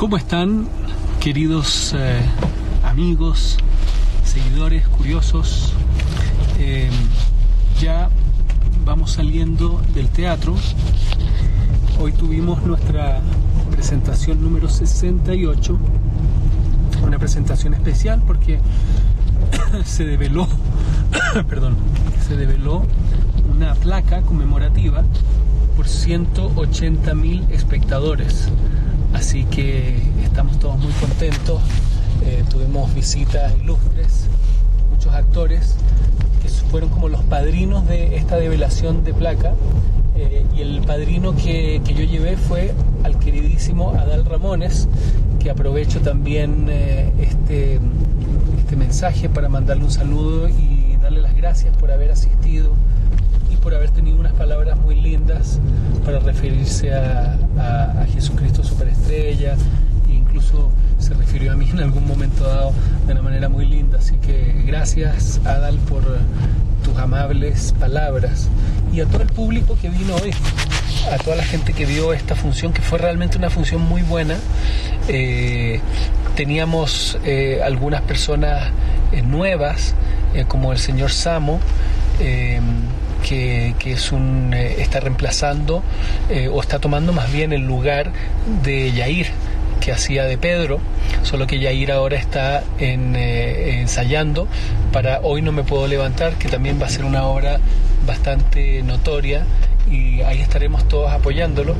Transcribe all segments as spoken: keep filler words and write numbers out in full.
¿Cómo están, queridos eh, amigos, seguidores, curiosos? Eh, ya vamos saliendo del teatro. Hoy tuvimos nuestra presentación número sesenta y ocho, una presentación especial porque se develó, perdón, se develó una placa conmemorativa por ciento ochenta mil espectadores. Así que estamos todos muy contentos. Eh, tuvimos visitas ilustres, muchos actores que fueron como los padrinos de esta develación de placa. Eh, y el padrino que, que yo llevé fue al queridísimo Adal Ramones, que aprovecho también eh, este, este mensaje para mandarle un saludo y darle las gracias por haber asistido y por haber tenido unas palabras muy lindas para referirse a, a, a Jesucristo Superestrella, e incluso se refirió a mí en algún momento dado de una manera muy linda. Así que gracias, Adal, por tus amables palabras, y a todo el público que vino hoy, a toda la gente que vio esta función, que fue realmente una función muy buena. Eh, teníamos eh, algunas personas eh, nuevas, eh, como el señor Samo, eh, que, que es un, eh, está reemplazando eh, o está tomando más bien el lugar de Yair, que hacía de Pedro, solo que Yair ahora está en, eh, ensayando para Hoy no me puedo levantar, que también va a ser una obra bastante notoria, y ahí estaremos todos apoyándolo.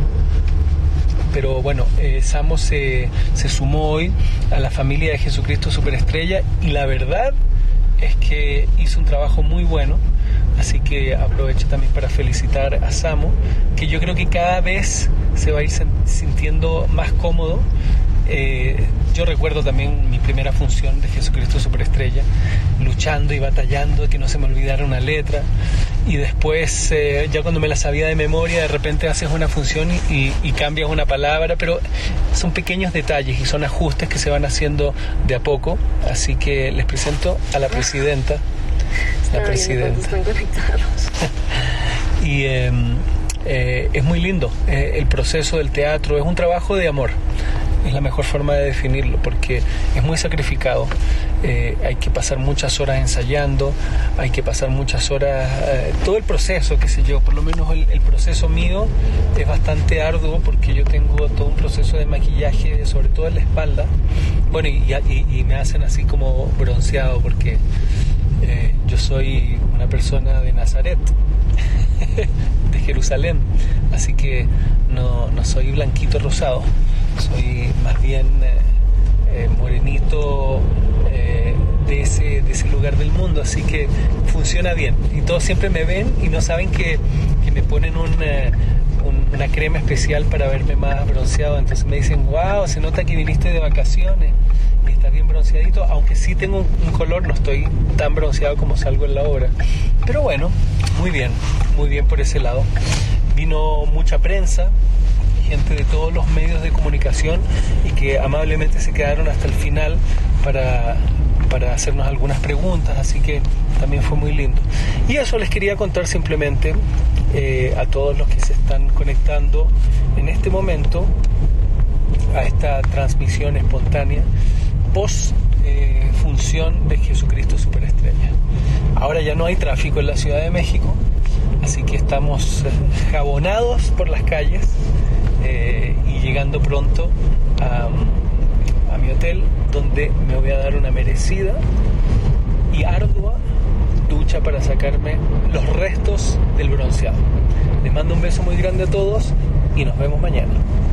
Pero bueno, eh, Samo se, se sumó hoy a la familia de Jesucristo Superestrella, y la verdad es que hizo un trabajo muy bueno. Así que aprovecho también para felicitar a Samo, que yo creo que cada vez se va a ir sintiendo más cómodo. Eh, yo recuerdo también mi primera función de Jesucristo Superestrella, luchando y batallando, que no se me olvidara una letra, y después eh, ya cuando me la sabía de memoria, de repente haces una función y, y, y cambias una palabra, pero son pequeños detalles y son ajustes que se van haciendo de a poco. Así que les presento a la presidenta. La presidenta. Están conectados. Y eh, eh, es muy lindo eh, el proceso del teatro, es un trabajo de amor, es la mejor forma de definirlo, porque es muy sacrificado. Eh, hay que pasar muchas horas ensayando, hay que pasar muchas horas, eh, todo el proceso, qué sé yo, por lo menos el, el proceso mío es bastante arduo, porque yo tengo todo un proceso de maquillaje, sobre todo en la espalda, bueno, y, y, y me hacen así como bronceado, porque Eh, yo soy una persona de Nazaret, de Jerusalén, así que no, no soy blanquito rosado, soy más bien eh, eh, morenito eh, de, ese, de ese lugar del mundo, así que funciona bien. Y todos siempre me ven y no saben que, que me ponen un, eh, un, una crema especial para verme más bronceado, entonces me dicen, wow, se nota que viniste de vacaciones y estás bien bronceadito, aunque sí tengo un, un color, no estoy tan bronceado como salgo en la obra, pero bueno, muy bien, muy bien por ese lado. Vino mucha prensa, gente de todos los medios de comunicación, y que amablemente se quedaron hasta el final para, para hacernos algunas preguntas, así que también fue muy lindo. Y eso les quería contar simplemente eh, a todos los que se están conectando en este momento a esta transmisión espontánea post eh, función de Jesucristo Superestrella. Ahora ya no hay tráfico en la Ciudad de México, así que estamos jabonados por las calles eh, y llegando pronto a, a mi hotel, donde me voy a dar una merecida y ardua ducha para sacarme los restos del bronceado. Les mando un beso muy grande a todos y nos vemos mañana.